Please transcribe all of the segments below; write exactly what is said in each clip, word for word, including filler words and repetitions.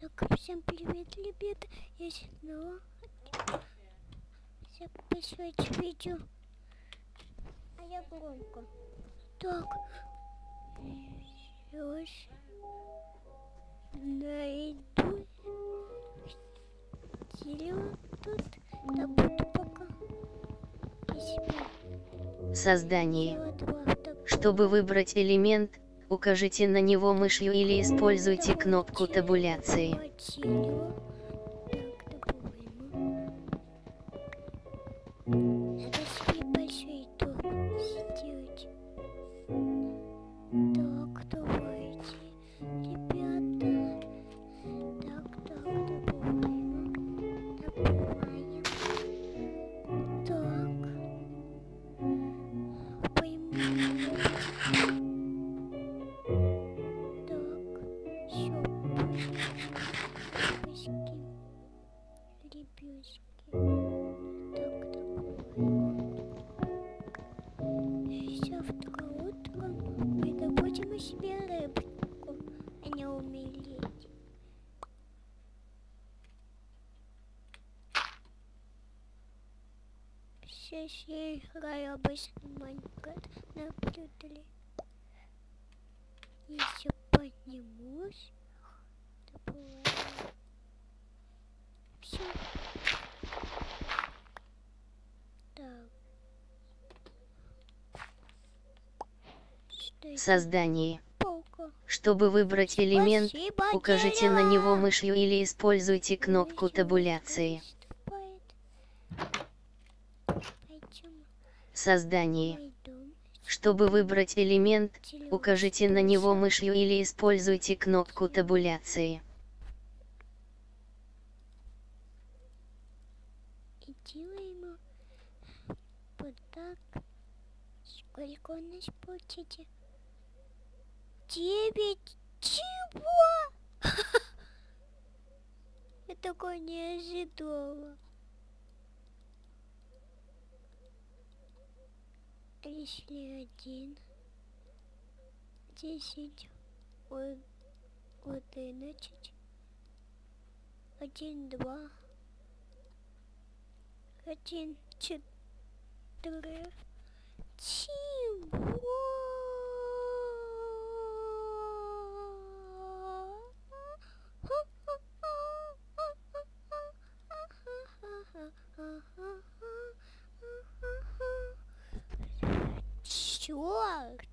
Так, всем привет, ребята. Я снова записывать видео. А я громко. Так, сейчас найду дерево тут. Да буду пока. Создание. Чтобы выбрать элемент, укажите на него мышью или используйте кнопку табуляции. Надо себе большой дом сделать. Так, давайте, ребята. Так, так, добываем. Добываем. Так. Поймем. Так, щёпки. Лепёшки. Так, добываем. Завтра утром мы добудем себе рыбку, а не умереть. Сейчас я играю обычно в Майнкрафт, наблюдали. Если поднимусь, добываю. Все. Так. Создание. Паука. Чтобы выбрать элемент, Спасибо, укажите дерево. на него мышью или используйте кнопку Ой, табуляции. выступает. Пойдем. Создание. Мой дом. Чтобы выбрать элемент, Дерево. укажите на него мышью или используйте кнопку табуляции. И делаем вот так. Сколько у нас получите? Девять. Чего? Я такое не ожидала. Если один, десять, одиннадцать, один, два, один, четыре. Чего? Черт!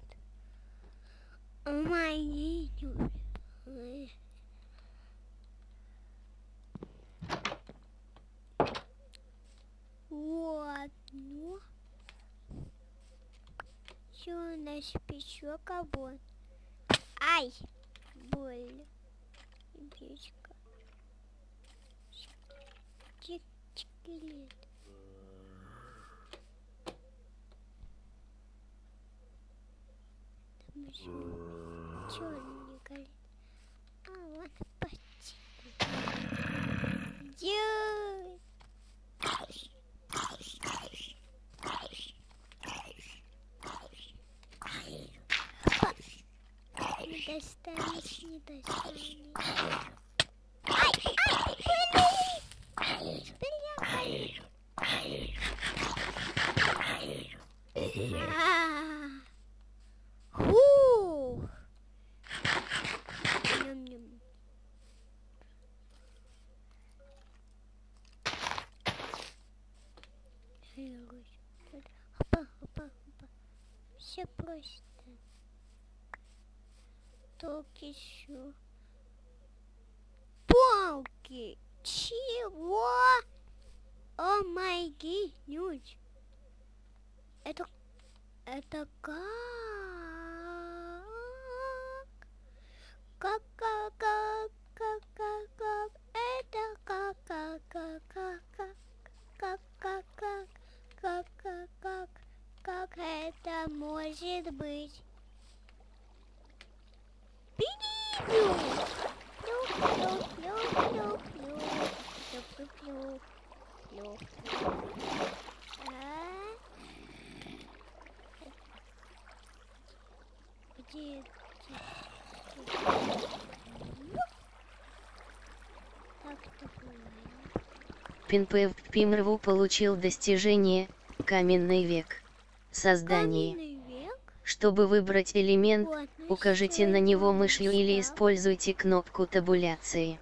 Мои. Вот, ну. Все у нас печок обон. Ай! Больно. Печка. Скелет. Там еще черный горит. А вот почти. Дюй! Не достанешь, не достанешь. Ай, ай, блин! Бля! Фу! Ням-ням. Хопа, хопа, хопа. Все просто. Только еще. Палки! Чего? О май гинуть! Это... Это как? Как, как, как, как, как, как? Это как, как, как, как, как, как, как, как, как, как, как, как это может быть? Пи-ди-ду! Где? Как это было? Пинпэв Пимрву получил достижение «Каменный век». Создание. Каменный век? Чтобы выбрать элемент, Вот, укажите на него мышью или используйте кнопку табуляции.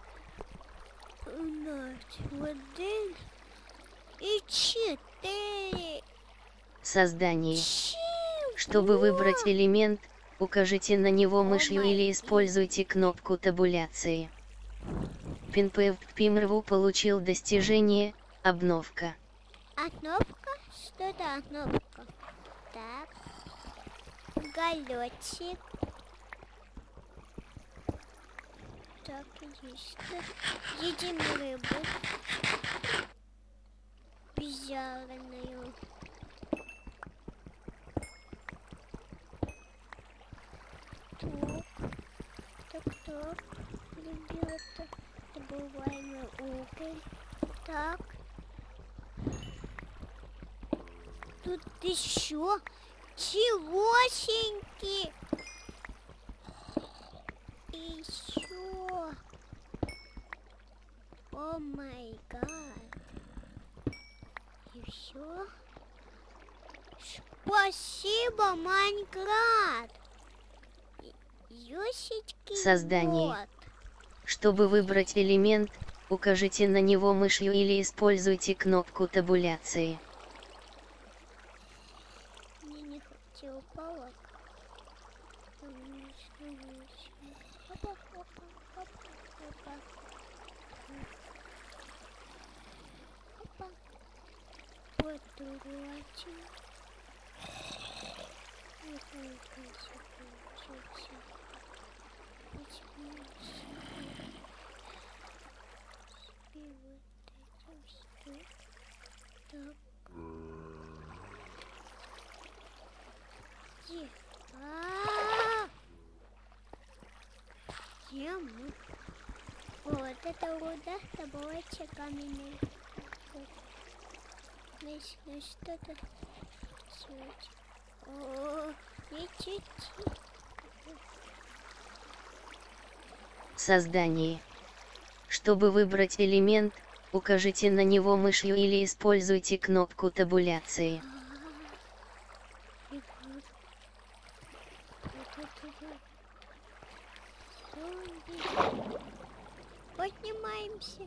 Один и четыре. Создание. Чего? Чтобы выбрать элемент, укажите на него мышью О или май используйте кнопку табуляции. Пинпэв Пимрву получил достижение «Обновка». Обновка? Что это обновка? Так. Голётик. Так, есть. Едим рыбу. Пизжарную. Так, так, так. Ребята, добываем уголь. Так. Тут еще чегошеньки. Еще. О май гад. И все. Спасибо, Майнкрафт. Ёсечки. Создание. Вот. Чтобы выбрать элемент, укажите на него мышью или используйте кнопку табуляции. Мне не хватило палок. Опа, опа, опа, опа. Опа. Потрачим. Вот это всё получится. Почему себе вот этим что? Так. Где? А-а-а! Где мы? Вот это руда, добывайте каменный. Здесь, здесь что-то светит. О, не чуть-чуть. Создание. Чтобы выбрать элемент, укажите на него мышью или используйте кнопку табуляции. Поднимаемся.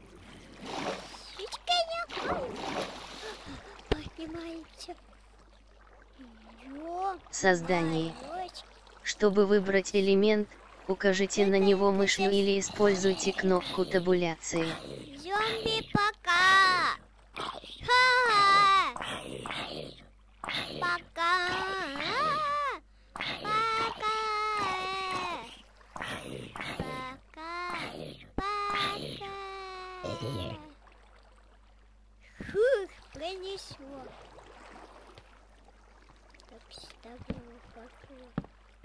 Поднимаемся. Создание. Чтобы выбрать элемент, укажите на него мышью или используйте кнопку табуляции. Зомби пока. Ха-ха. Пока. Пока. Пока. Пока. Фух, пронесло. Так, ставлю пока.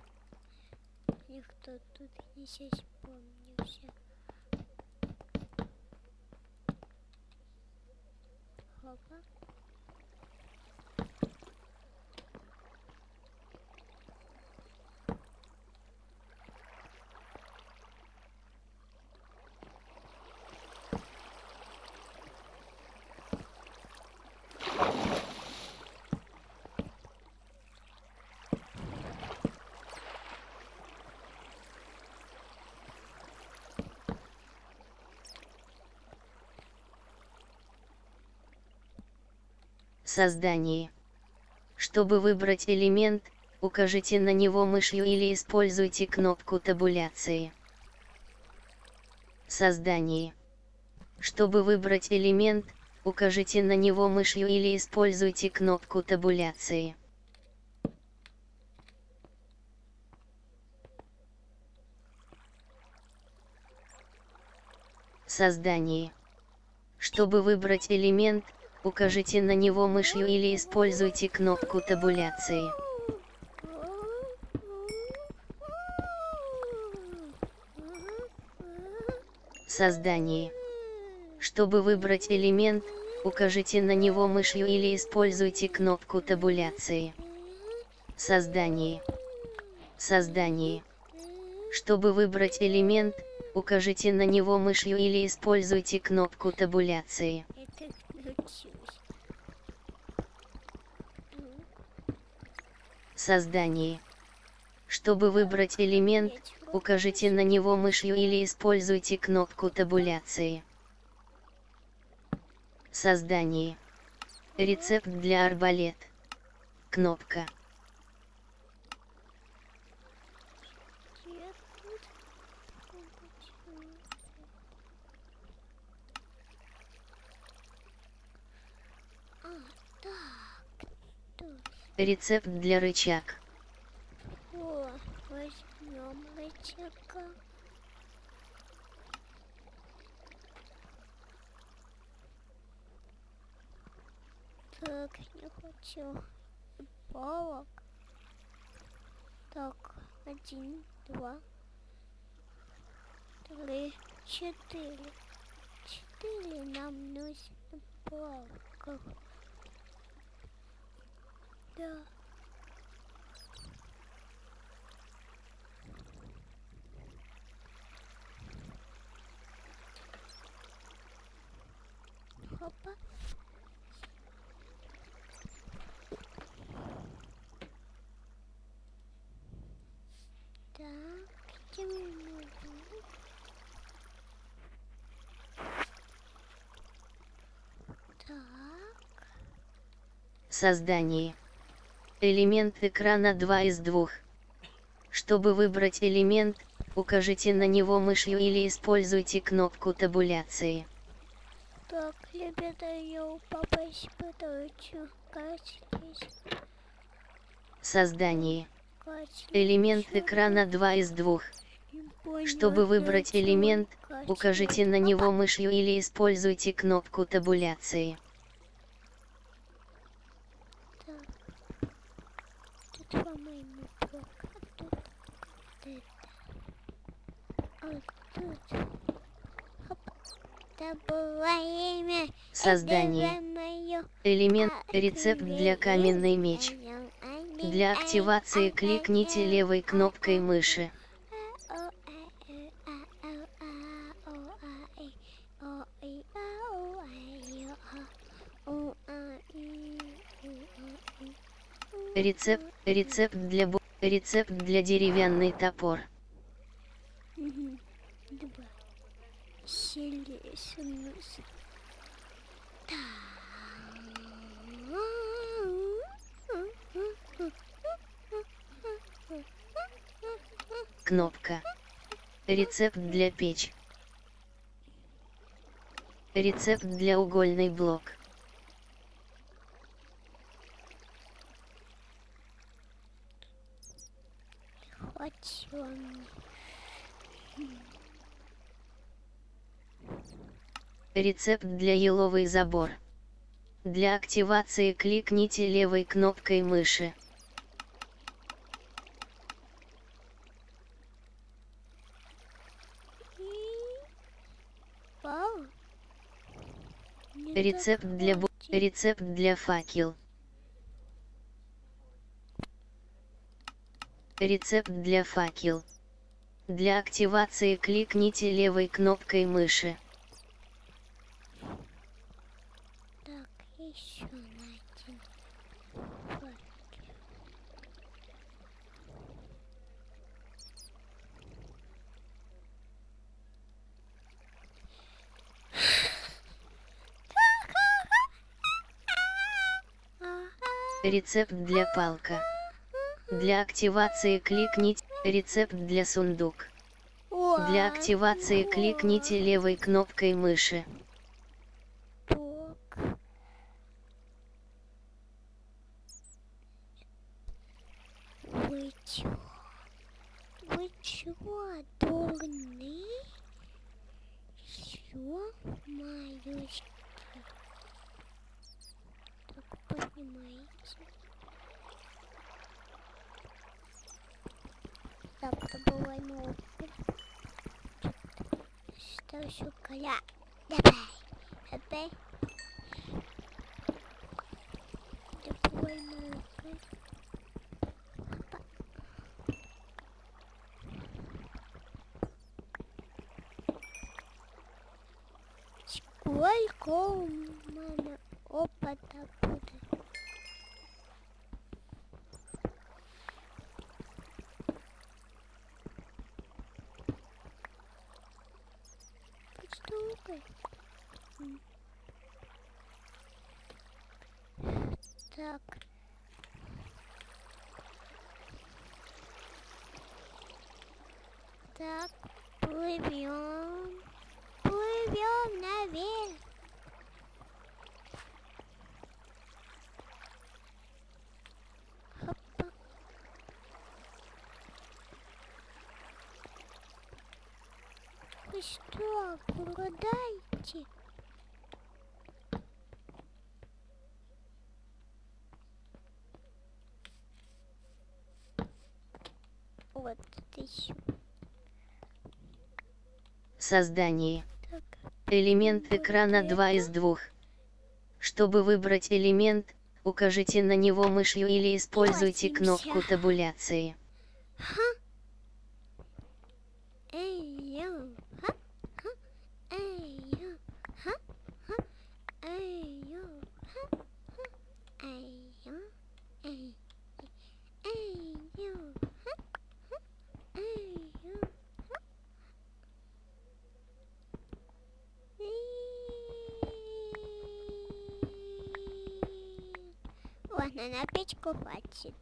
Никто тут не вспомнился. Опа. Создание. Чтобы выбрать элемент, укажите на него мышью или используйте кнопку табуляции. Создание. Чтобы выбрать элемент, укажите на него мышью или используйте кнопку табуляции. Создание. Чтобы выбрать элемент, укажите на него мышью или используйте кнопку табуляции. Создание. Чтобы выбрать элемент, укажите на него мышью или используйте кнопку табуляции. Создание. Создание. Чтобы выбрать элемент, укажите на него мышью или используйте кнопку табуляции. Это научусь. Создание. Чтобы выбрать элемент, укажите на него мышью или используйте кнопку табуляции. Создание. Рецепт для арбалет. Кнопка. А, так, тут. Рецепт для рычаг. О, возьмем рычага. Так, не хочу палок. Так, один, два, три, четыре. Четыре нам нужно палков. Да. Хопа. Так, где мы можем? Так. Создание. Элемент экрана два из двух. Чтобы выбрать элемент, укажите на него мышью или используйте кнопку табуляции. Так, ребята, я у папы испытываю. Качать. Создание. Элемент экрана два из двух. Чтобы выбрать элемент, укажите на него мышью или используйте кнопку табуляции. Так. Тут, по-моему, блок. А тут это. А тут. Хоп. Это было имя. Создание. Элемент. Рецепт для каменный меч. Для активации кликните левой кнопкой мыши. Рецепт. Рецепт для бо... Рецепт для деревянный топор. Два. Сильнее снизу. Кнопка. Рецепт для печь. Рецепт для угольный блок. Хочу. Рецепт для еловый забор. Для активации кликните левой кнопкой мыши. Вау. Не Рецепт так для бу... хватит. Рецепт для факел. Рецепт для факел. Для активации кликните левой кнопкой мыши. Так, еще на один факел. Рецепт для палка. Для активации кликните рецепт для сундук. Для активации кликните левой кнопкой мыши. Так. Вы чё? Вы чё, дурны? Ё-моё. Так, понимаете? Так, это было новое. Что шоколад? Давай, давай. Это было новое. Сколько у меня опыта будет? Штукой. Так. Так, плывем. Плывем наверх. Хопа. Вы что, голодаете? Вот еще. Создание. Так. Элемент экрана два из двух. Чтобы выбрать элемент, укажите на него мышью или используйте кнопку табуляции. Ха. Эй, йо. Ха. Ха. Эй, йо. Ха. Ха. Эй, йо. Ха. Ха. Эй, йо. Эй. Эй, йо. Ха. Ха. Эй, йо. Ха. Ладно, на печку хватит.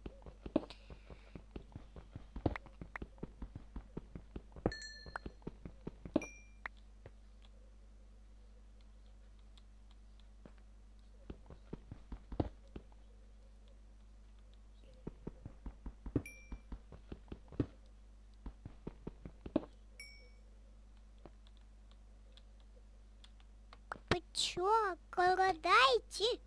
Вы чё, голодаете?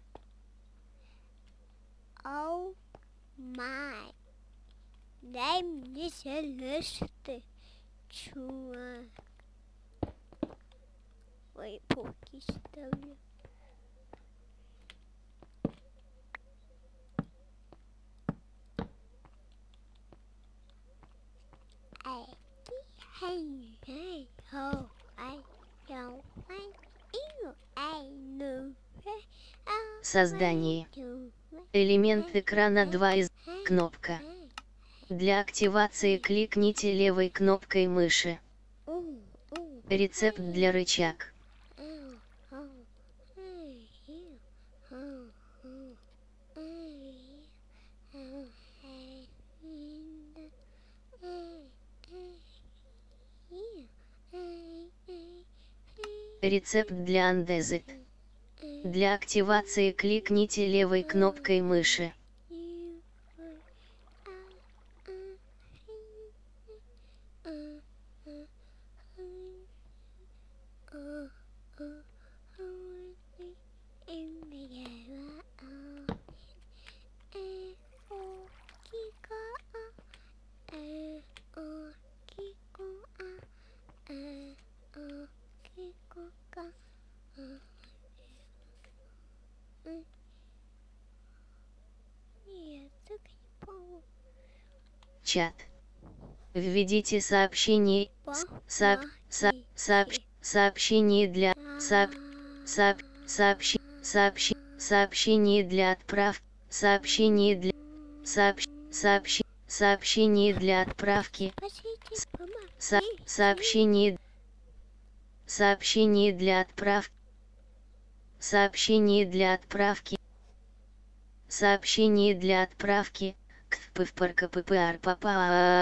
Оу май. Дай мне селесты, чувак. Ой, полки ставлю. Эй, эй, эй, хоу, ай, йоу, ай, ию, ай, ну, эй, ау, Создание. ай, ю, Элемент экрана два из эй, кнопка. эй. Для активации кликните левой кнопкой мыши. У, у, Рецепт для рычаг. ау, ау, эй, ю, ау, ау, эй, ау, эй, инда, эй, эй, ю, эй, эй, эй, Рецепт для Андезит. эй, Для активации кликните левой кнопкой мыши. ю, ой, а, а, эй, а, а, а, а, а, эй, им я, а, э, о, кика, а, э, о, кику, а, э, о, кику, ка, а, э, нет, так не получится. Чат. Введите сообщение, с- сооб, со- сообщ, сообщение для, сооб, сооб, сообщи, сообщи, сообщение для отправки, сообщение для, сообщ, сообщи, сообщение для отправки, Спасите, со, помогите. сообщение, сообщение для отправки, сообщение для отправки, сообщение для отправки, КППР папа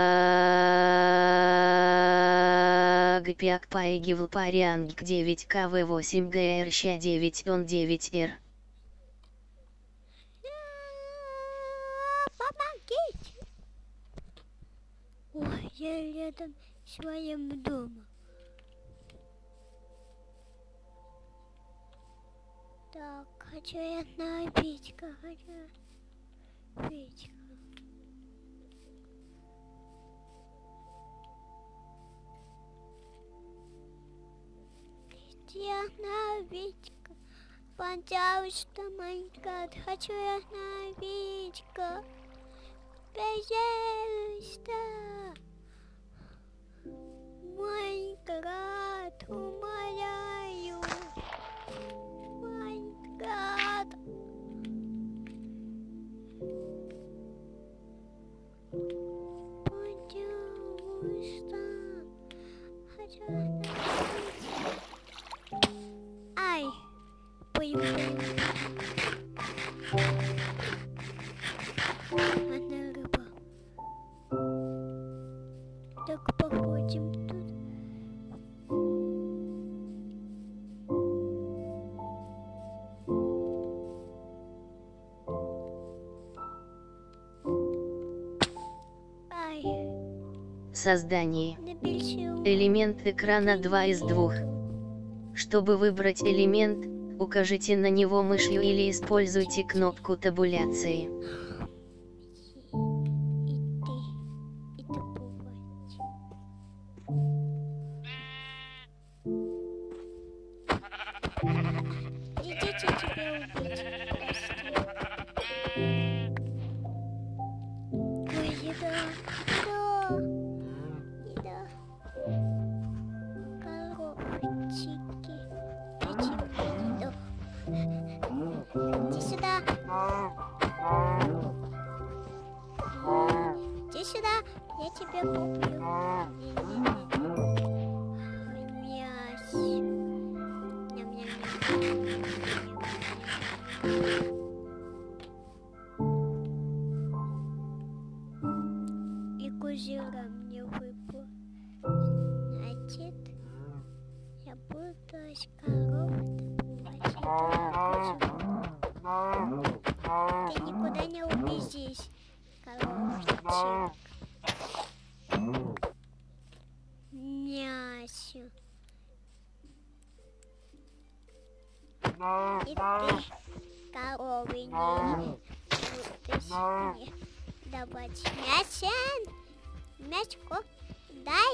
Гпяк Пайгивл Парианг девять КВ восемь ГР ща девять он девять Р. Помогите. Ой, я рядом с своим домом. Так, хочу я на печка, хочу печка. Я на печка. Пожалуйста, Майнкрафт, хочу я на печка. Пожалуйста. Майнкрафт, умоляю. Создание. Напишу. Элемент экрана два из двух. Чтобы выбрать элемент, укажите на него мышью или используйте кнопку табуляции. И ты, и табулять. Идите тебя убить. Ой, еда, еда, еда. Коробчики. Я тебе еду. Иди сюда. Иди сюда. Я тебя куплю. Мясо. И кузера мне выпала. Значит, я буду из коров добывать. Ты никуда не убежишь, коровчик. Мясо. И ты, коровы, не будешь мне давать мясо. Мяско, дай.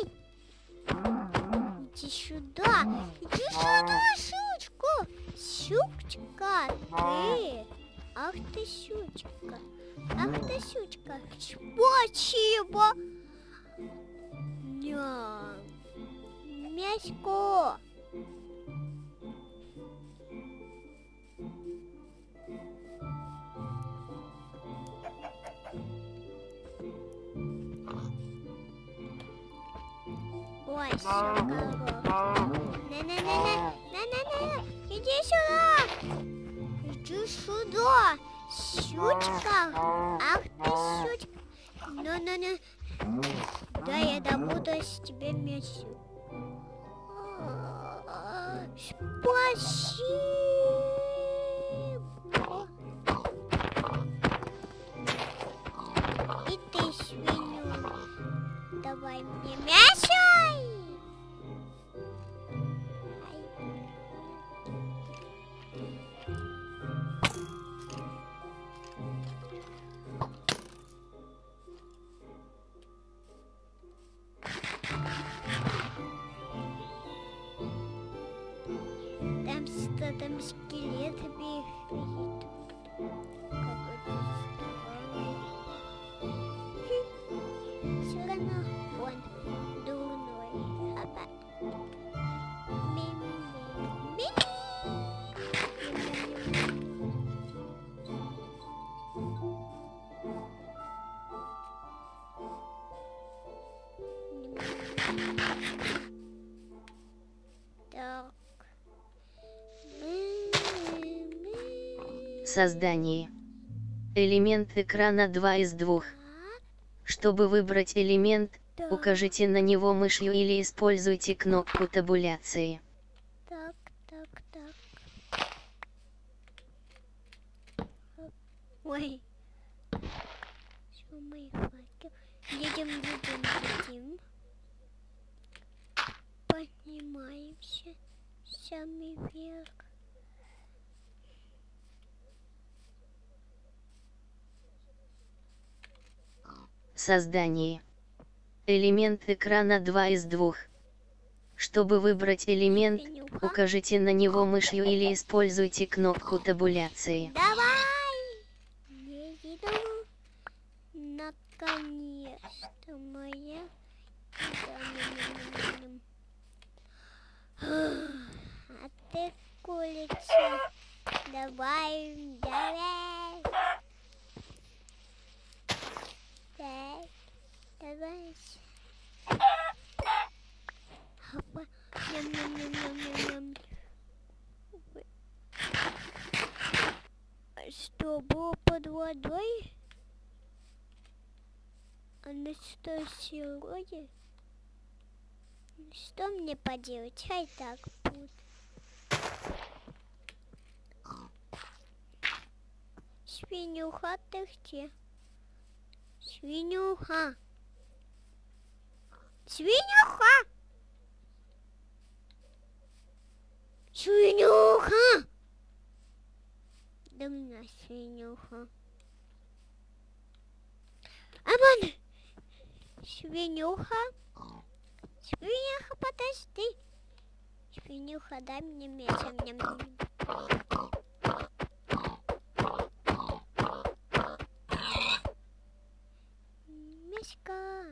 Иди сюда. Иди сюда, щучка. Щучка, ты. Ах ты, щучка. Ах ты, щучка. Спасибо. Ням. Мяско. Ой, все, коровка. На-на-на-на, на-на-на, иди сюда. Иди сюда, щучка. Ах ты, щучка. Ну-ну-ну. Да, я добуду с тебя мясо. Спасибо. И ты, свинью, давай мне мясо. Там что, там скелет бегает. Какой-то странный. Все равно он дурной. Опа. Ми-ми-ми. Так. Создание. Элемент экрана два из двух. Чтобы выбрать элемент, укажите на него мышью или используйте кнопку табуляции. Так, так, так. Ой. Что мы хватит? Едем, едем, едем. Поднимаемся. Самый вверх. Создание. Элемент экрана два из двух. Чтобы выбрать элемент, укажите на него мышью или используйте кнопку табуляции. Давай! Я иду. Наконец-то моя. А ты курица. Давай, давай. Так, давай. Хопа. Ням-ням-ням-ням-ням. Что было под водой? Анастасия, что мне поделать? Хай так будет. Свинюха, ты где? Свинюха. Свинюха! Свинюха! Да у меня свинюха. Аман! Свинюха! Свинюха, подожди! Свинюха, дай мне мясо. Мяско.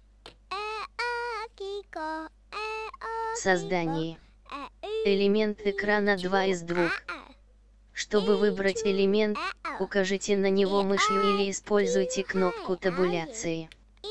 Создание. Элемент экрана два из двух. Чтобы выбрать элемент, укажите на него мышью или используйте кнопку табуляции.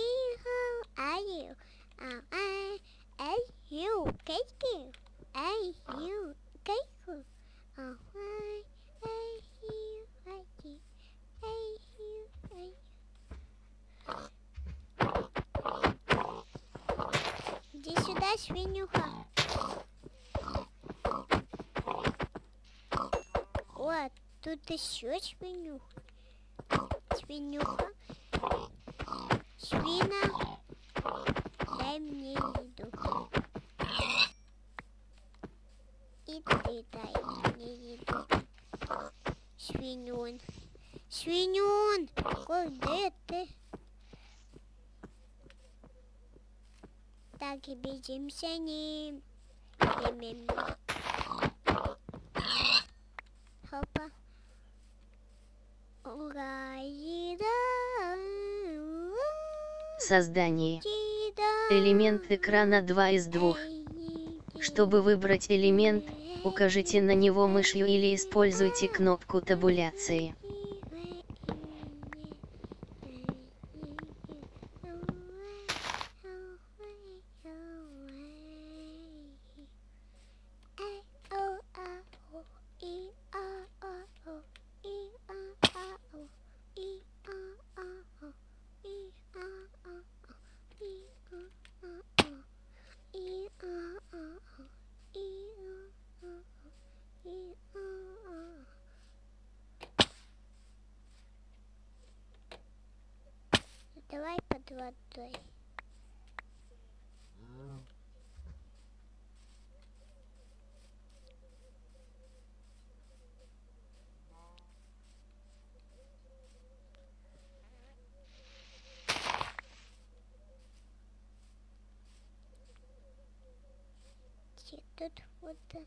Иди сюда, свинюха. Вот, тут еще свинюха. Свинюха. Свина, дай мне еду. И ты дай мне еду. Свинюн. Свинюн, куда ты? Так и бежим за ним. Хопа. Создание. Элемент экрана два из двух. Чтобы выбрать элемент, укажите на него мышью или используйте кнопку табуляции. Давай под водой. Где тут вода?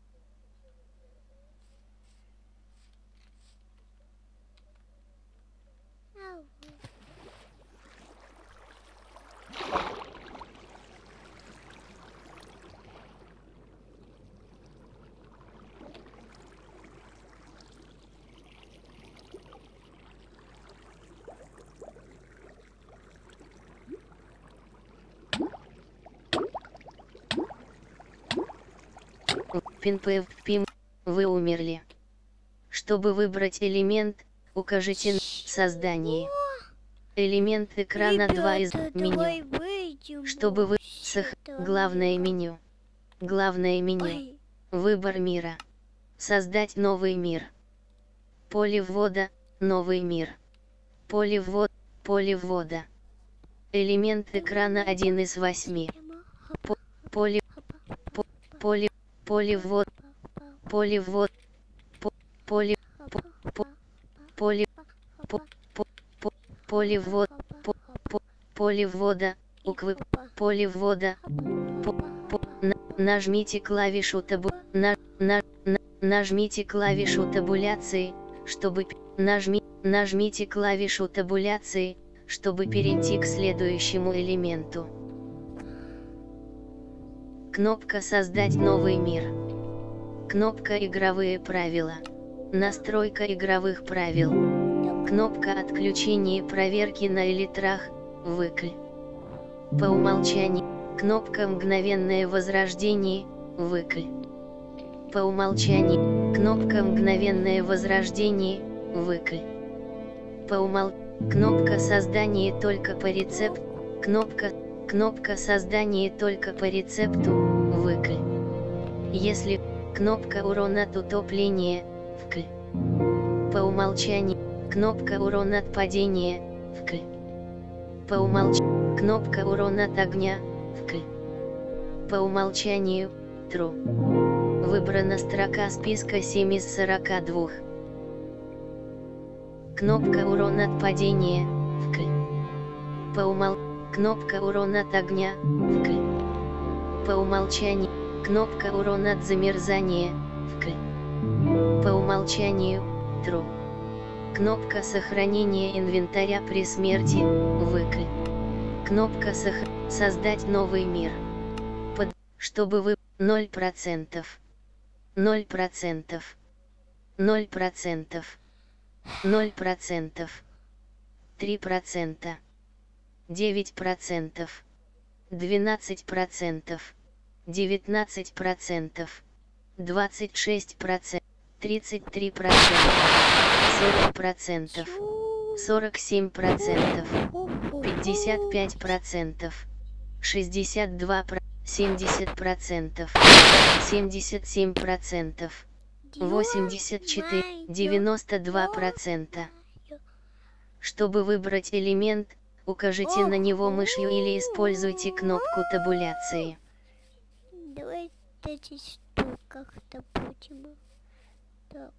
Ау. Пин-пэв-пим, вы умерли. Чтобы выбрать элемент, укажите на создание. Элемент экрана два из меню. Чтобы вы сох... главное меню. Главное меню. Ой. Выбор мира. Создать новый мир. Поле ввода, новый мир. Поле ввод, поле ввода. Элемент экрана один из восьми. По, поле, по, поле, поле ввод, поле ввод, по, поле, по, по, поле, по, по, по, поле ввод, по, по, поле ввода, буквы, поле ввода, по, по, на, нажмите клавишу табу, на, на, на, нажмите клавишу табуляции, чтобы, нажми, нажмите клавишу табуляции, чтобы перейти к следующему элементу. Кнопка «Создать новый мир». Кнопка «Игровые правила». Настройка игровых правил. Кнопка «Отключение проверки на элитрах», «Выкль». По умолчанию. Кнопка «Мгновенное возрождение», «Выкль». По умолчанию. Кнопка «Мгновенное возрождение», «Выкль». По умолчанию. Кнопка «Создание только по рецепту», кнопка, кнопка «Создание только по рецепту», «Выкль». Если кнопка «Урон от утопления», «Вкль». По умолчанию, кнопка «Урон от падения», «Вкль». По умолчанию, кнопка «Урон от огня», По умолчанию, true. Выбрана строка списка семь из сорока двух. Кнопка урон от падения, вкль. По умол... Кнопка урон от огня, вкль. По умолчанию, кнопка урон от замерзания, вкль. По умолчанию, true. Кнопка сохранения инвентаря при смерти, выкль. Кнопка сох... создать новый мир. Под... Чтобы вы... ноль процентов. ноль процентов. ноль процентов. ноль процентов. три процента. девять процентов. двенадцать процентов. девятнадцать процентов. двадцать шесть процентов. тридцать три процента. сорок процентов. сорок семь процентов. пятьдесят пять процентов. шестьдесят два процента. семьдесят процентов. семьдесят семь процентов. восемьдесят четыре. девяносто два процента. Чтобы выбрать элемент, укажите на него мышью или используйте кнопку табуляции. Давай эти штуках-то будем. Так.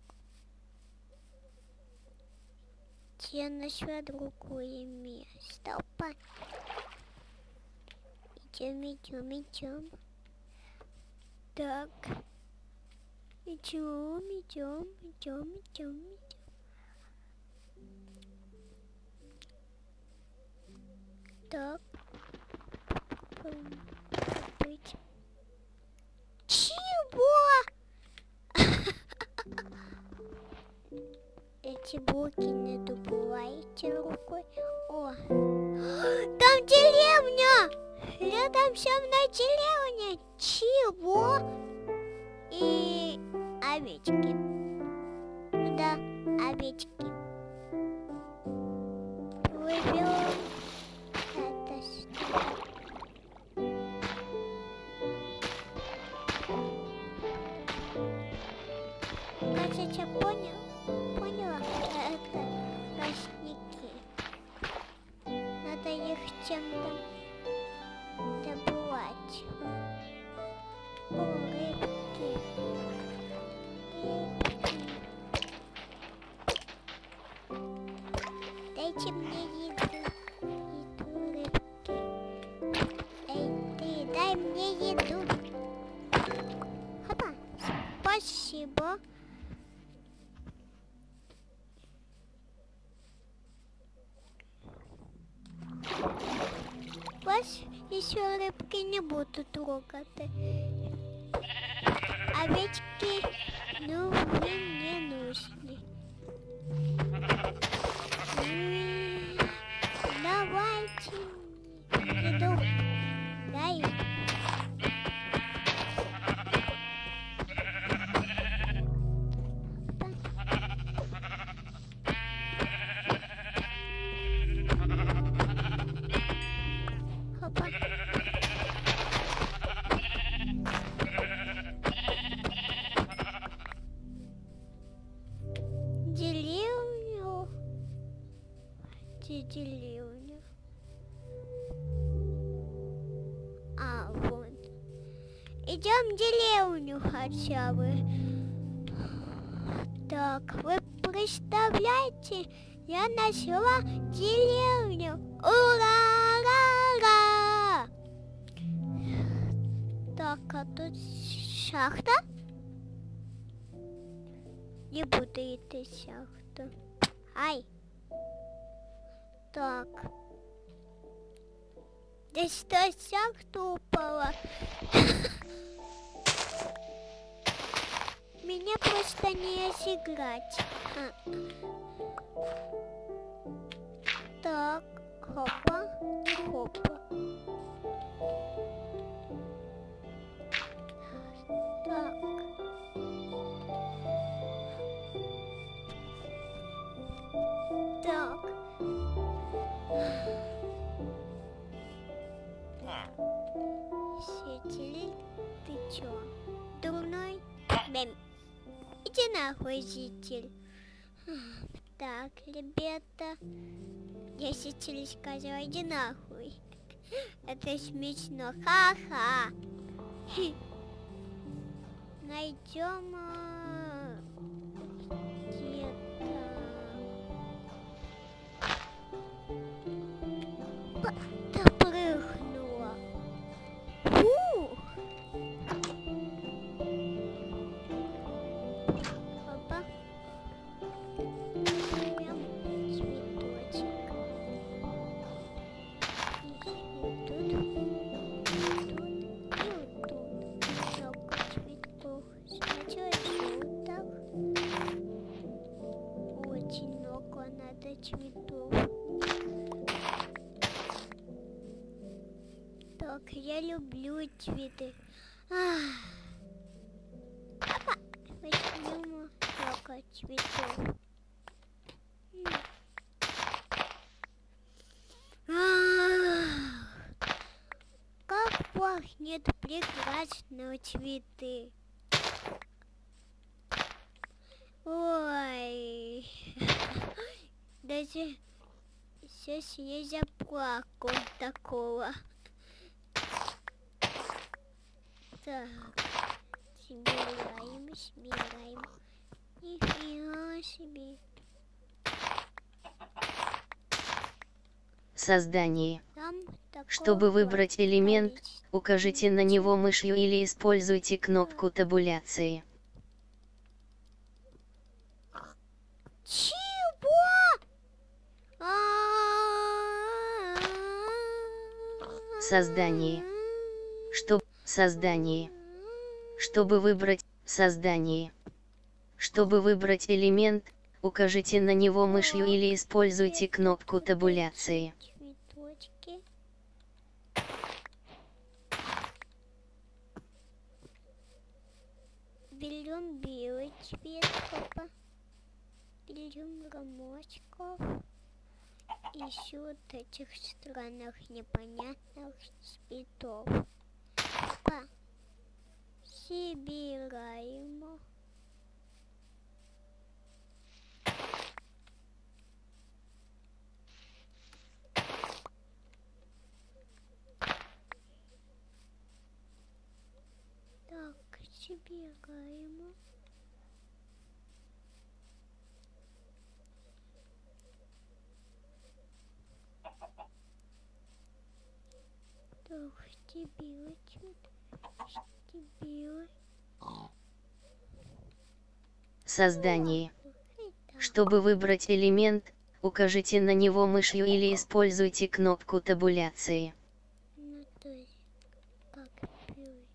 Я нашла другое место. Опа. Идем, идем, идем. Так. Идем, идем, идем, идем, идем. Так. Быть. Чего? Эти блоки не добываете рукой. О, там деревня! Рядом со мной деревня. Чего? И овечки. Да, овечки. Плывем. Это что? Кажется, я понял. Поняла? Это ростники. Надо их чем-то добывать. О, рыбки. Рыбки. Дайте мне еду. Еду, рыбки. Эй, ты, дай мне еду. Хопа. Спасибо. Вас еще рыбки не буду трогать. Овечки, ну, вы мне нужны. И давайте еду. Дай. Хопа. Деревню. Где деревня? А, вон. Идем в деревню хотя бы. Так, вы представляете, я нашла деревню. Ура-ра-ра! Так, а тут шахта? Не буду идти в шахту. Ай! Так. Да что, шахта упала? Меня просто не сыграть. А. Так, хопа, хопа. Так. Так. Сетель, ты чё? Дурной? Бэм. Иди нахуй, житель. Так, ребята. Я сетель сказала, иди нахуй. Это смешно. Ха-ха. Найдем а, где-то. Допрыгнула. Фух. Опа. Возьмем цветочек. И тут, тут, и вот тут. Много цветков. Сначала желтых. Очень много надо цветов. Так, я люблю цветы. Ах. Опа. Возьмем много цветов. Ах. Как пахнет прекрасно цветы. Ой. Даже сейчас я заплакал такого. Так, собираем, собираем. Нифига себе. Создание. Там такого Чтобы выбрать элемент, количества. укажите на него мышью или используйте кнопку табуляции. Чего? Создание. Чтоб создание. Чтобы выбрать создание. Чтобы выбрать элемент, укажите на него мышью или используйте кнопку табуляции. Цветочки. Берем белый цвет, опа. Берем ромашков. Еще вот этих странных непонятных цветов. Опа. Собираем. Так, собираем. Так, белый цвет. Белый. Создание. Чтобы выбрать элемент, укажите на него мышью или используйте кнопку табуляции. Ну, то есть, как белый.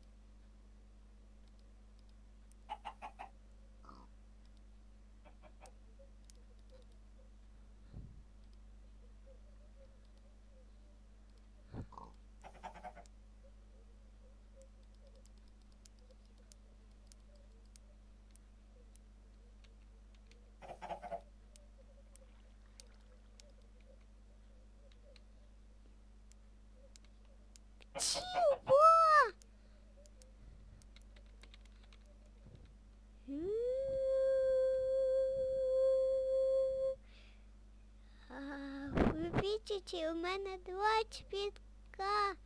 Чего? А, вы видите, у меня два цветка.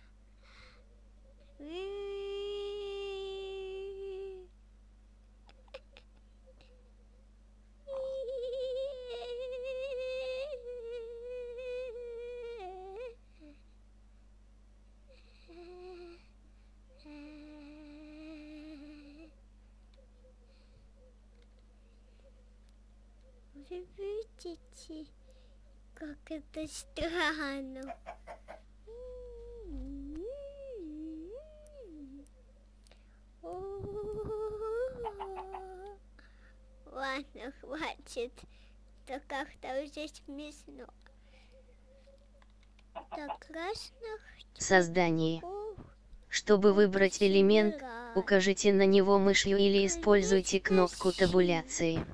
Вы видите, как это странно. Ладно, хватит. Это как-то уже смешно. Так, красных Создание. цветков Чтобы выбрать элемент, собирать. укажите на него мышью или используйте кнопку табуляции.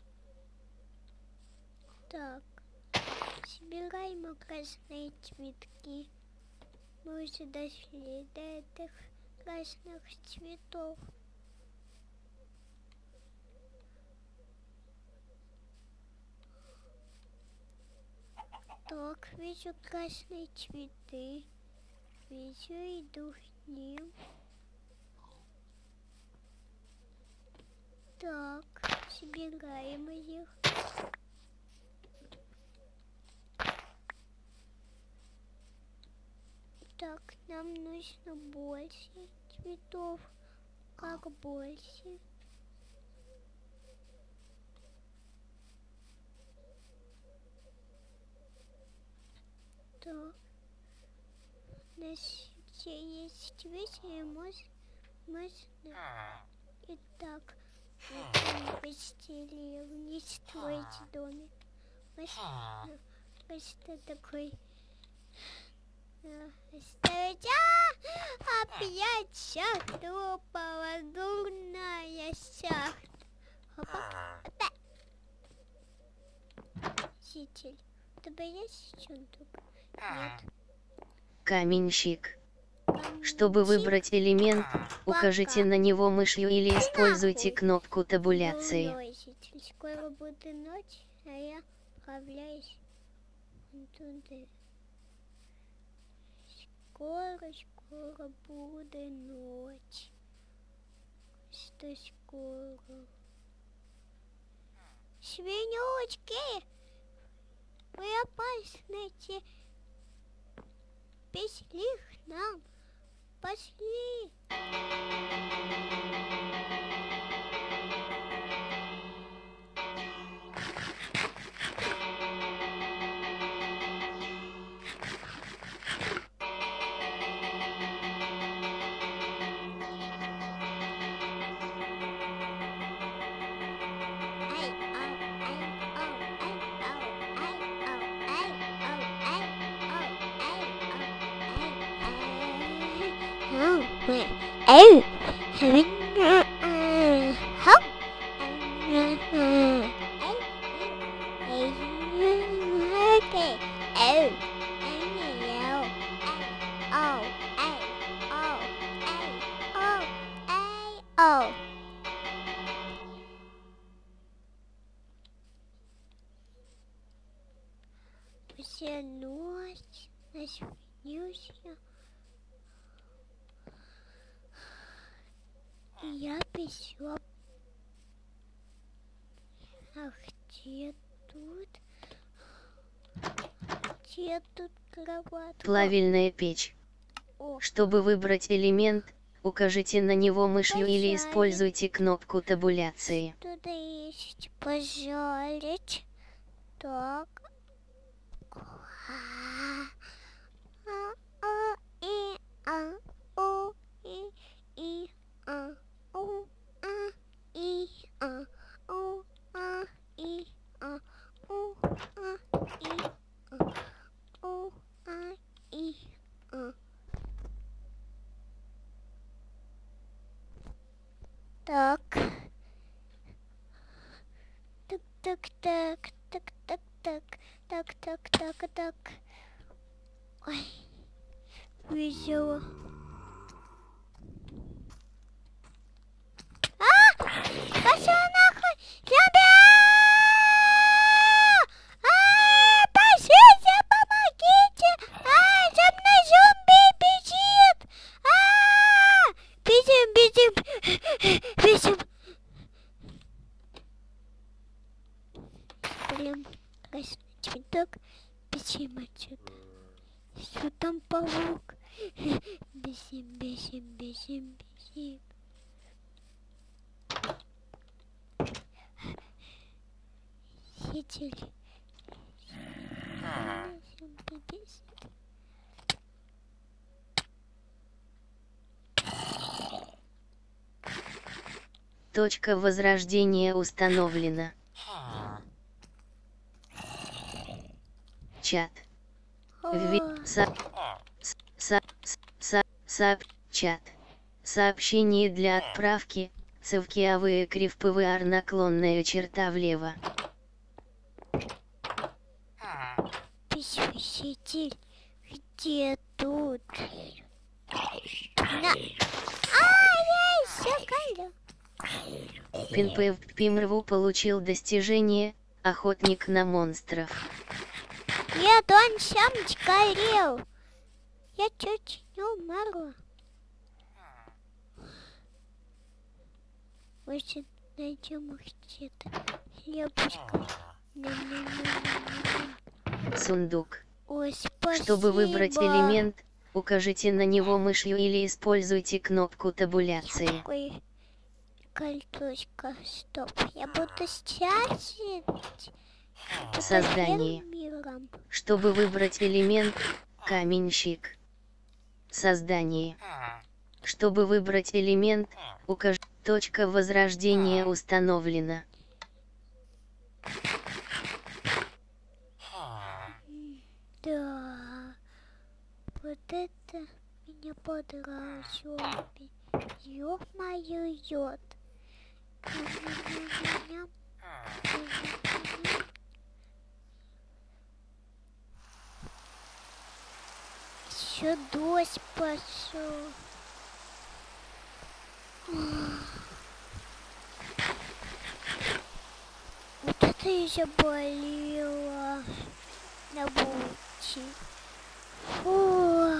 Так, собираем красные цветки. Мы уже дошли до этих красных цветов. Так, вижу красные цветы. Вижу, иду к ним. Собираем их. Так, нам нужно больше цветов. Как больше? Так. У нас все есть цветы, можно... Итак, постелил, не строить домик. Просто, просто такой... Оставить... А, опять шахта упала, дурная шахта. Опа, опа. Житель, у тебя есть сундук? Нет. Каменщик. Чтобы выбрать элемент, укажите на него мышью или используйте кнопку табуляции. Скоро будет ночь, а я отправляюсь туда. Скоро, скоро будет ночь. Что скоро? Свинючки! Вы опасны. Пошли к нам. Пошли. Oh, все ночь, насмеюсь. Я пишу. Ах, где тут? Где тут кроватка? Плавильная печь. О. Чтобы выбрать элемент, укажите на него мышью или Пожарить. используйте кнопку табуляции. Туда есть пожарить. Так. А, а, и, а, о, и, и, а, о, а, и, а, о, а, и, а, о, а, и, а, о, а, и, а. Так. Так, так, так, так, так, так, так, так, так, так. Ой, весело. А! Пошел нахуй! Зомби! А! Пошите, помогите! А! За мной зомби бежит! А! Бежим, бежим, бежим. Блин, красный цветок, бежим отсюда. Что там паук? Бежим, бежим, бежим, бежим. Сидели. Точка возрождения установлена. Чат. Ви, со, со, со, со, чат. Сообщение для отправки. Совкиавые кривпвр наклонная черта влево. Посвятитель, где тут? На. А, я еще колю. Пинпэв Пимрву получил достижение «Охотник на монстров». Нет, он сам сгорел. Я чуть не умерла. Очень найдем где-то. Хлебушка. Сундук. Ой, спасибо. Чтобы выбрать элемент, укажите на него мышью или используйте кнопку табуляции. Ой, кольцочка, стоп. Я буду сейчас Создание. Чтобы выбрать элемент, каменщик. Создание. Чтобы выбрать элемент, укажите. Точка возрождения установлена. Да, вот это меня понравилось. Ё-моё, йод. Еще дождь пошел. Вот это еще болело на булочке. Фу.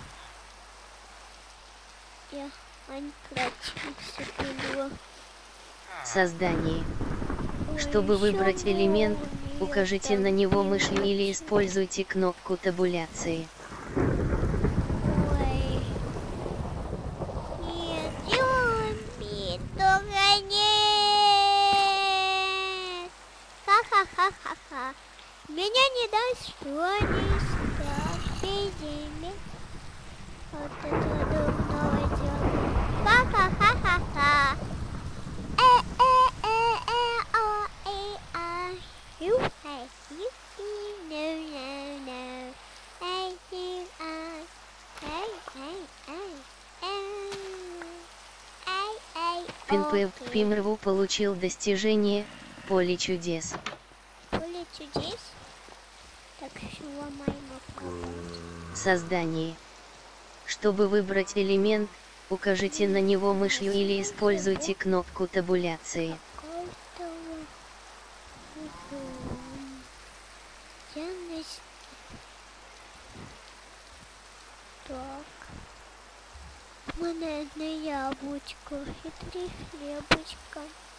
Я Майнкрафт все. Создание. Чтобы выбрать элемент, укажите на него мышью или используйте кнопку табуляции. Ой. Нет, зомби, только нет. Ха-ха-ха-ха-ха. Меня не достанешь, так, безумие. Вот это дурное дело. Ха-ха-ха-ха-ха. Э-э-э-э-о-э-а. You have you no no no. I think I I I I I Пинпэп Пимрву получил достижение «Поле чудес». Поле чудес? Так, что ломаемо. Создание. Чтобы выбрать элемент, укажите на него мышью или используйте кнопку табуляции. Так. У мене одне яблучко і три хлібочка.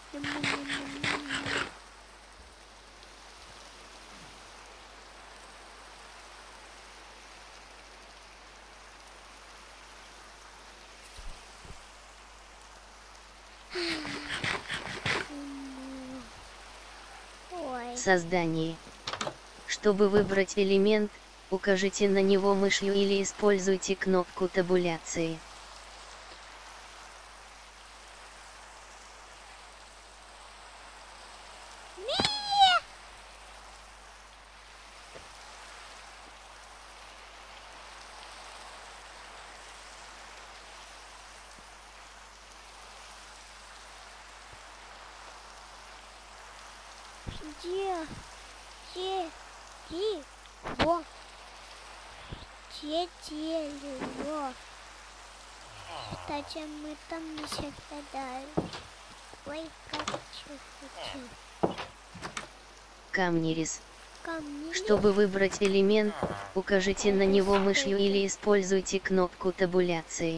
Создание. Чтобы выбрать элемент, укажите на него мышью или используйте кнопку табуляции. Где? Где? Где? Во? Где дерево? Кстати, мы там не совпадали. Ой, как хочу. Камнерез. Камнерез? Чтобы выбрать элемент, укажите на него мышью или используйте кнопку табуляции.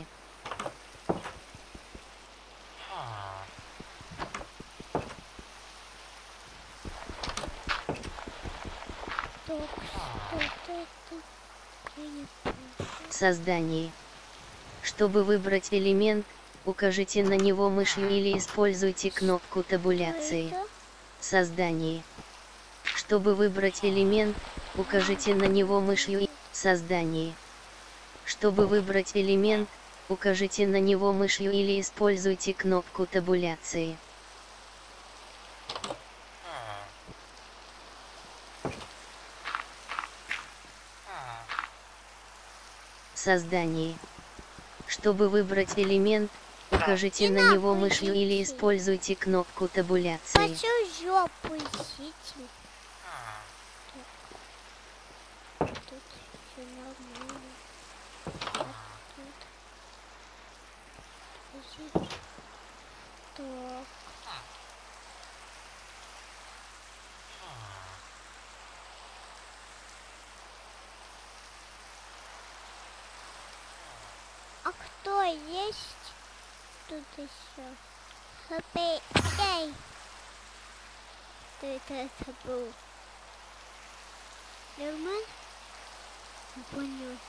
Создание. Чтобы выбрать элемент, укажите на него мышью или используйте кнопку табуляции. Создание. Чтобы выбрать элемент, укажите на него мышью и создание. Чтобы выбрать элемент, укажите на него мышью или используйте кнопку табуляции. Создание. Чтобы выбрать элемент, укажите на него мышью или используйте кнопку табуляции. Хочу жопу ищите. Тут все нормально. Тут. Так. А кто есть тут еще? Хэппи. Эй! Что это, это был? Нормально? Не понял.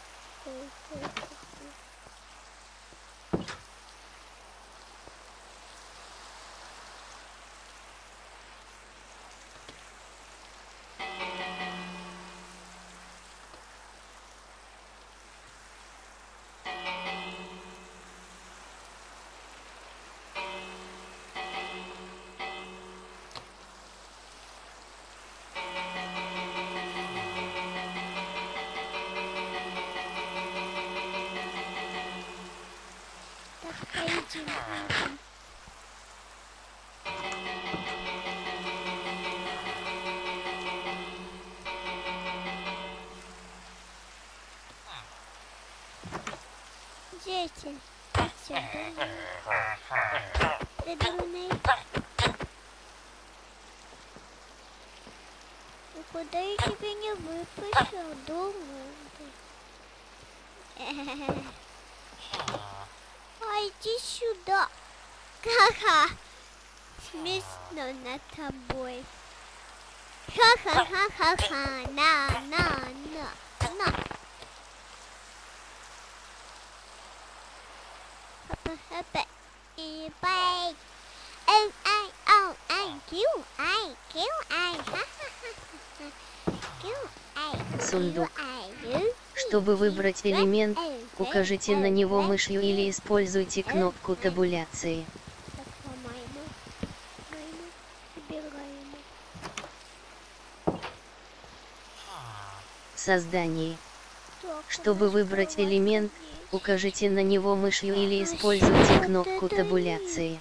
Пойдем. Дети, придуманный. И куда я тебя не выпущу, думаю. А иди сюда. Ха-ха. Смешно над тобой. Ха-ха-ха-ха-ха. На, на, на, на. Хопа-хопа. И бай. Эй, ай, ау, ай, кью, ай, кью, ай. Ха-ха-ха-ха. Кью, ай. Сундук. Чтобы выбрать элемент, укажите на него мышью или используйте кнопку табуляции. Создание. Чтобы выбрать элемент, укажите на него мышью или используйте кнопку табуляции.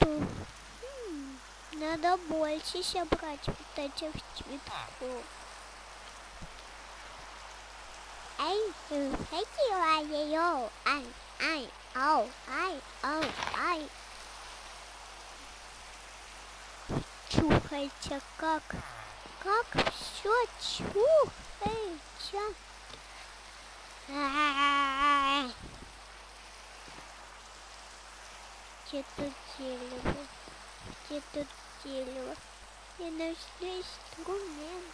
Надо больше собрать вот этих цветков. Ай, хотела ее, ай, ай, ау, ай, ау, ай. Чухайте как, как все чухается. Где тут дерево, где тут дерево? Я нашла инструмент.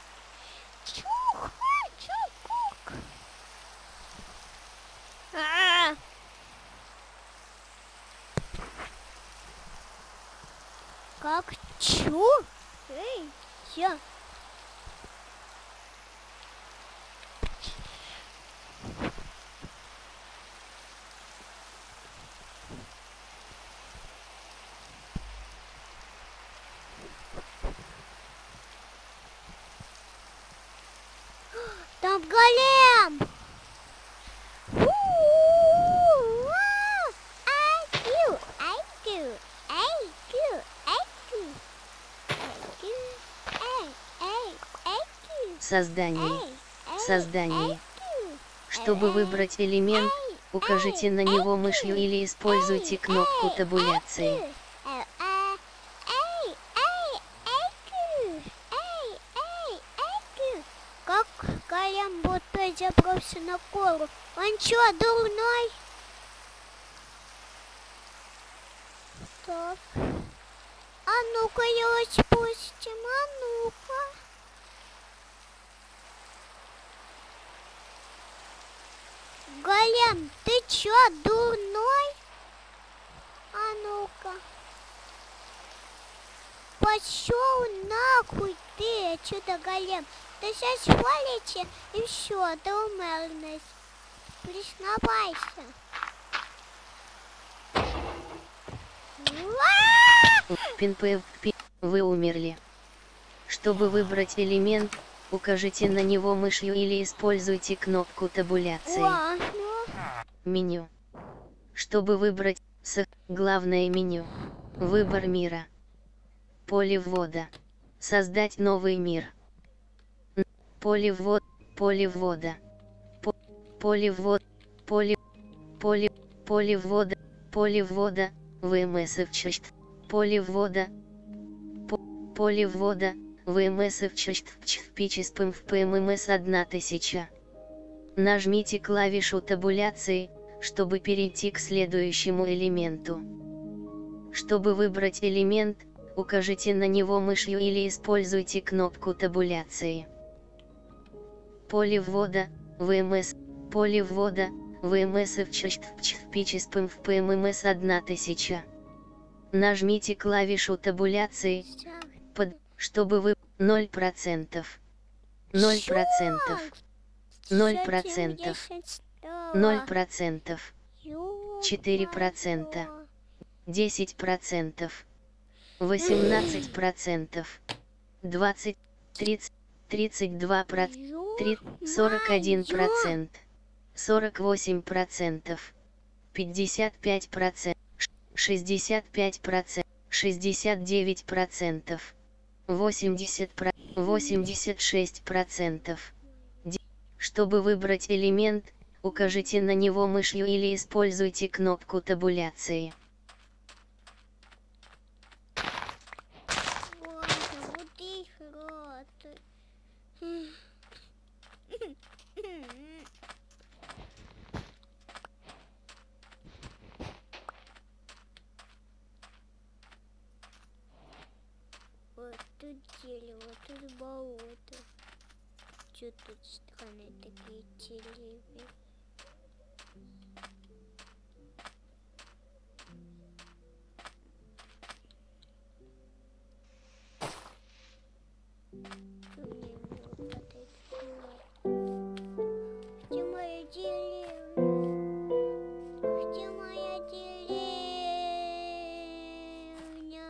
Чухай, чук. А-а-а. Как чу? Эй, я. Там голем! Создание. Создание. Чтобы выбрать элемент, укажите на него мышью или используйте кнопку табуляции. Как голем будто забрался на гору? Он чё, дурной? Так. А ну-ка его спустим, а ну-ка. Голем, ты чё, дурной? А ну-ка. Пошёл нахуй ты отсюда, голем. Ты сейчас валите и все, ты умер нас. Признавайся. Пин-пэ, вы умерли. Чтобы выбрать элемент, укажите на него мышью или используйте кнопку табуляции. Меню. Чтобы выбрать с главное меню. Выбор мира. Поле ввода. Создать новый мир. Поле ввод, поле ввода. Поле ввод, поле, поле, поле ввода, поле ввода, вмсовчест. Поле ввода, поле ввода, вмсовчест в пичеспым в пммс одна тысяча. Нажмите клавишу табуляции, чтобы перейти к следующему элементу. Чтобы выбрать элемент, укажите на него мышью или используйте кнопку табуляции. Поле ввода, вэ эм эс, поле ввода, вэ эм эс в чпичеспым в пэ эм эм эс одна тысяча. Нажмите клавишу табуляции, под, чтобы вы, ноль процентов, ноль процентов, ноль процентов, ноль процентов, четыре процента, десять процентов, восемнадцать процентов, двадцать, тридцать, тридцать два процента, сорок один процент, сорок восемь процентов, пятьдесят пять процентов, шестьдесят пять процентов, шестьдесят девять процентов, восемьдесят процентов, восемьдесят шесть процентов. Чтобы выбрать элемент, укажите на него мышью или используйте кнопку табуляции. Вот тут дерево, тут болото. Чё тут странные такие деревья? Где моя деревня? Где моя деревня?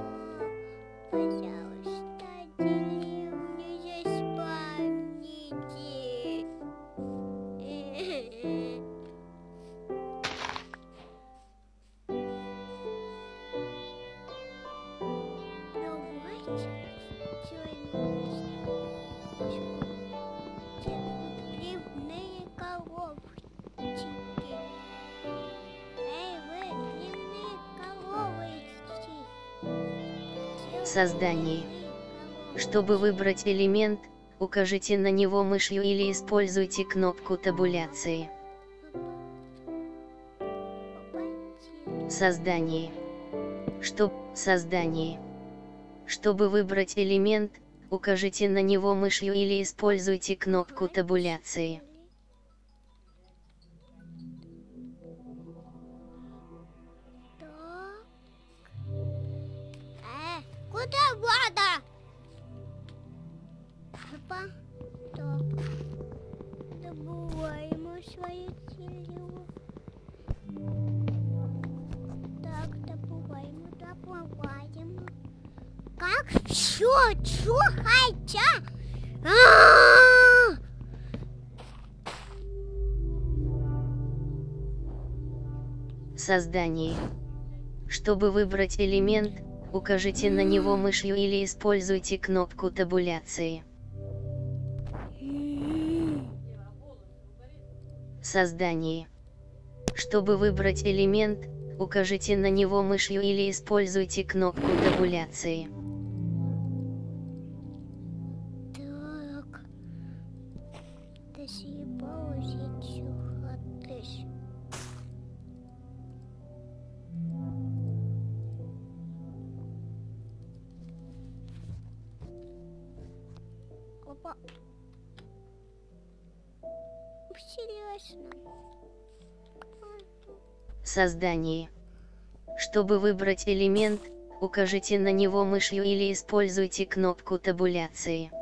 Пожалуйста, деревню заспавните. Давайте ливные коровочки. Эй, вы, ливные коровочки. Создание. Чтобы выбрать элемент, укажите на него мышью или используйте кнопку табуляции. Создание. Чтоб создание. Чтобы выбрать элемент, укажите на него мышью или используйте кнопку табуляции. Так. Э, куда вода? Опа. Так. Добываем свое дерево. Так, добываем, добываем. Как все, что хотя? А-а-а! Создание. Чтобы выбрать элемент, укажите на него мышью или используйте кнопку табуляции. Создание. Чтобы выбрать элемент, укажите на него мышью или используйте кнопку табуляции. Так. Ты съебалась, я чухатысь. Опа. Серьезно. Создание. Чтобы выбрать элемент, укажите на него мышью или используйте кнопку табуляции.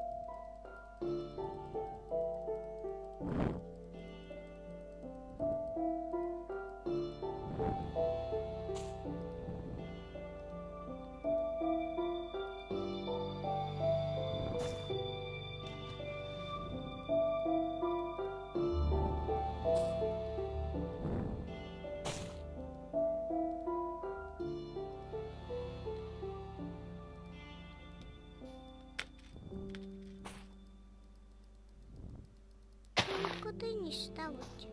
Куда не ставить?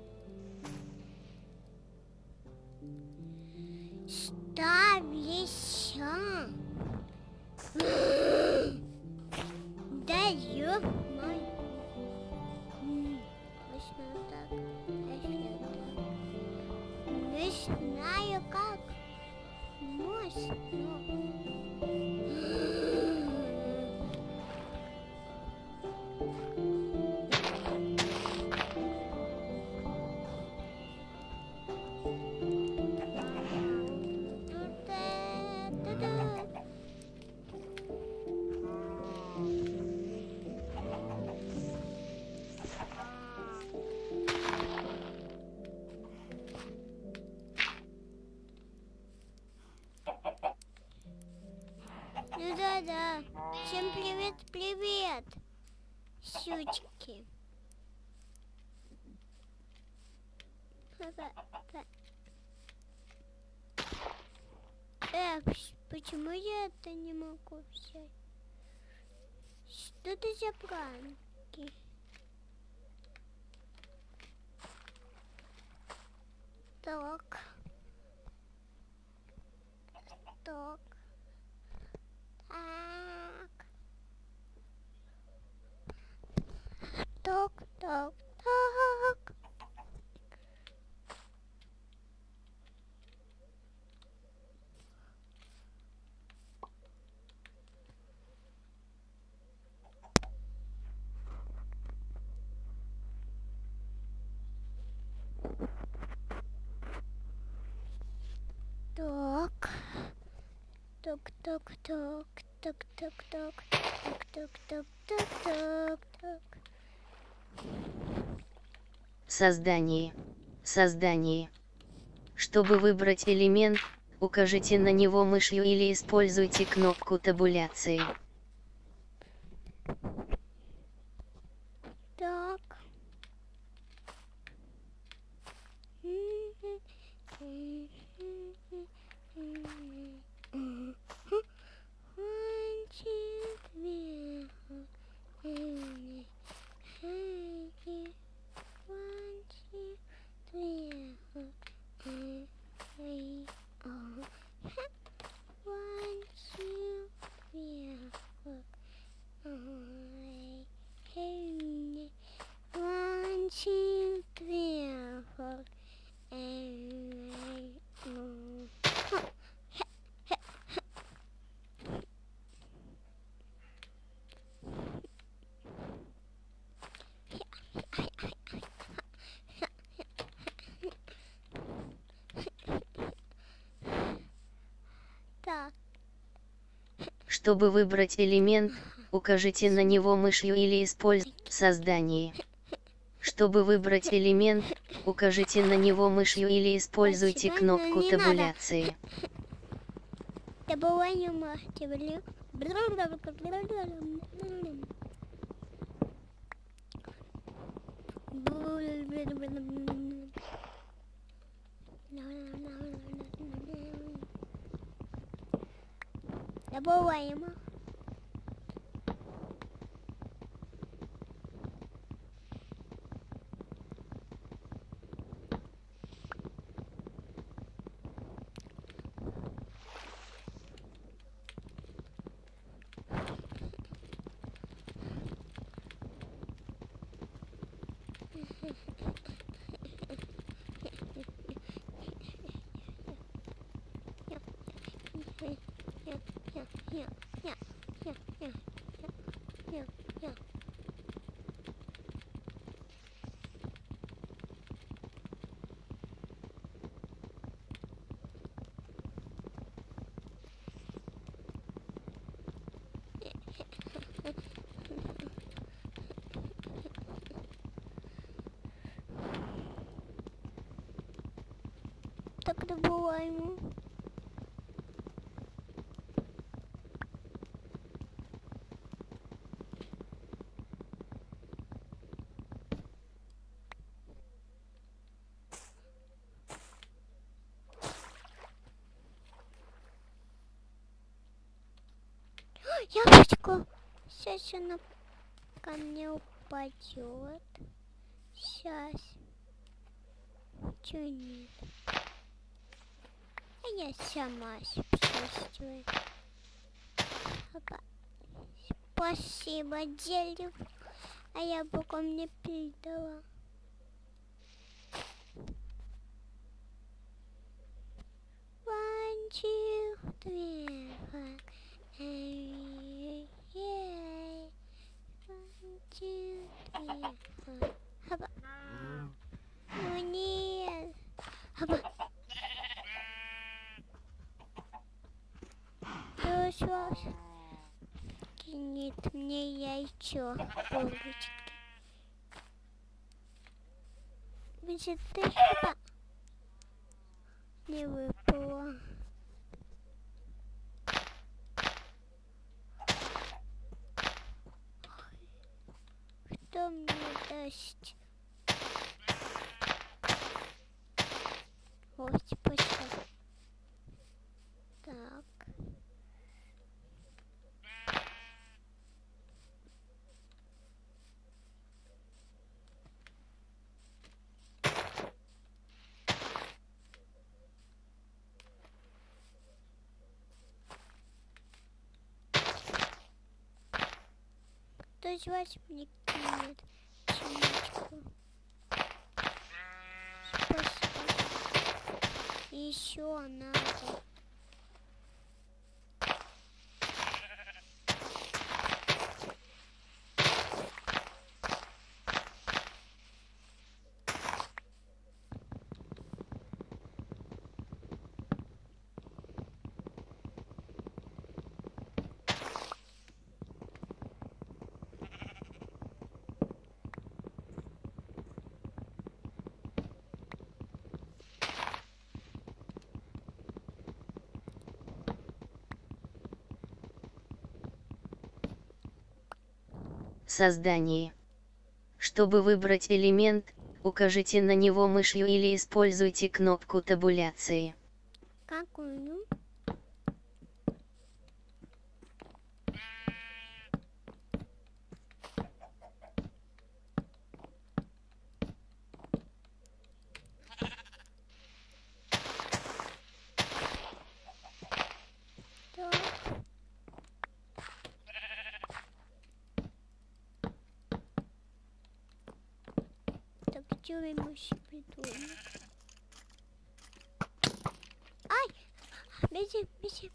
Ставлися. Да ё-моё. Точно так. Точно так. Не знаю как. Можно. Ну да-да. Всем привет-привет, щучки. Эх, почему я это не могу взять? Что это за пранки? Так. Так. Так. Так, так, так. Так, так, так, так, так, так, так, так, так, так, так, так. Создание. Создание. Чтобы выбрать элемент, укажите на него мышью или используйте кнопку табуляции. Так. Чтобы выбрать элемент, укажите на него мышью или используйте создание. Чтобы выбрать элемент, укажите на него мышью или используйте кнопку табуляции. Забываем. Так добываем. Яблочко. Сейчас она ко мне упадет. Сейчас. Чего нет? А я сама чувствую. Спасибо, дерево. А яблоко мне передала. One, two, three, four. Hey, yeah. One, two, three, four. Хаба. Ну нет. Хаба. Что? Кинет мне яйцо. Булочки. Значит, ты хаба. Не выпало. Кость. Кость пошла. Так. Кто звать мне кинет чиночку? Спасибо. Еще надо. Создание. Чтобы выбрать элемент, укажите на него мышью или используйте кнопку табуляции. Какую? Что мы еще придумаем? Ай! Бежим, бежим.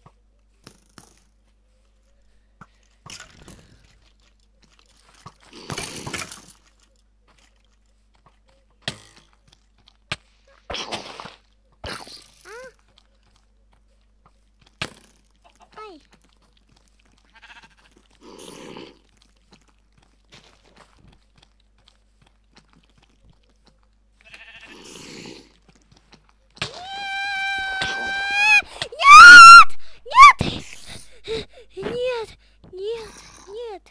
Ай! Нет, нет, нет.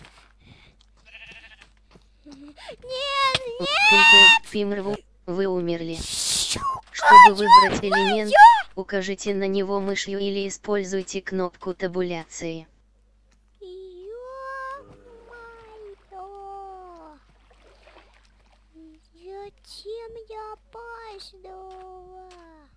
Нет, нет. Фимрву, вы умерли. Чтобы выбрать элемент, укажите на него мышью или используйте кнопку табуляции. Ё-моё! Зачем я опаздывала?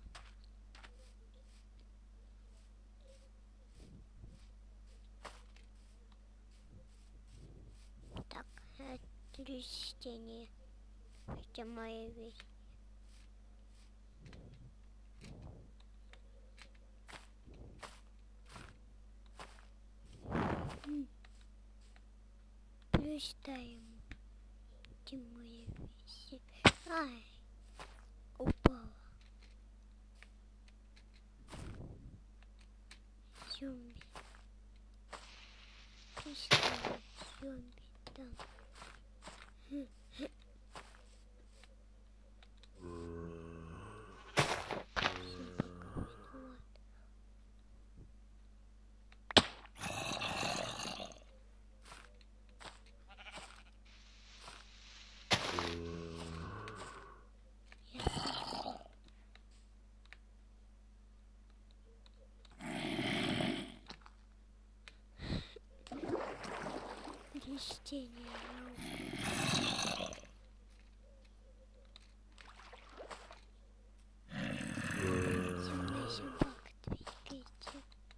Так, это растение. Это моя вещь. Ставим, где мои вещи. Ай, упала. Зомби. Представим, зомби там. Растение. Земная собака двигается.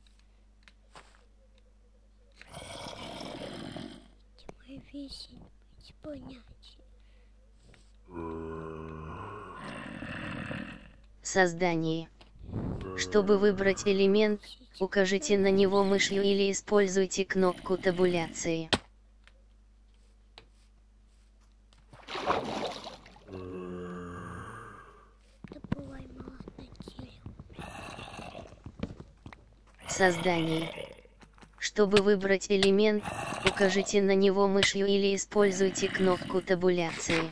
Где мои вещи не быть понять. Создание. Чтобы выбрать элемент, укажите на него мышью или используйте кнопку табуляции. Создание. Чтобы выбрать элемент, укажите на него мышью или используйте кнопку табуляции.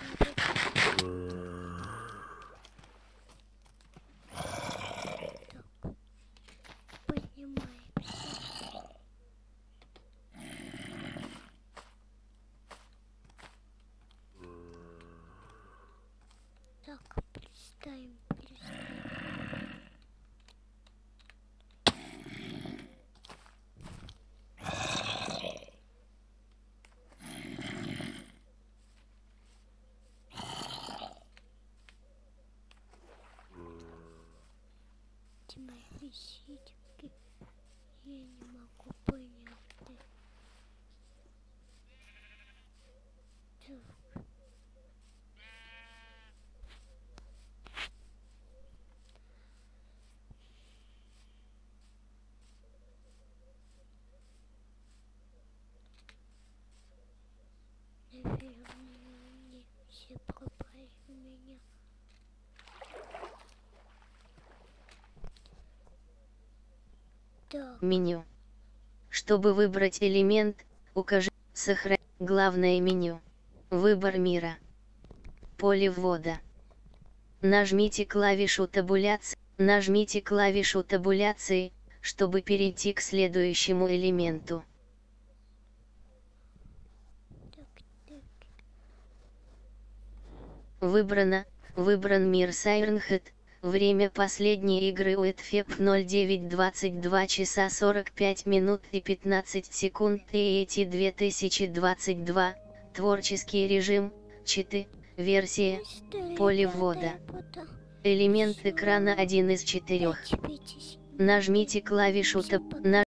Листаем, листаем. Где мои виситки? Я не могу понять. Так. Наверное, они все пропали у меня. Так. Меню. Чтобы выбрать элемент, укажи «Сохранить». Главное меню. Выбор мира. Поле ввода. Нажмите клавишу табуляции. Нажмите клавишу табуляции, чтобы перейти к следующему элементу. Так, так. Выбрано. Выбран мир Sirenhead. Время последней игры Уитфеп ноль девять двадцать два часа сорок пять минут и пятнадцать секунд и эти две тысячи двадцать два. Творческий режим, читы, версия, поле ввода. Элемент экрана один из четырех. Нажмите клавишу Tab.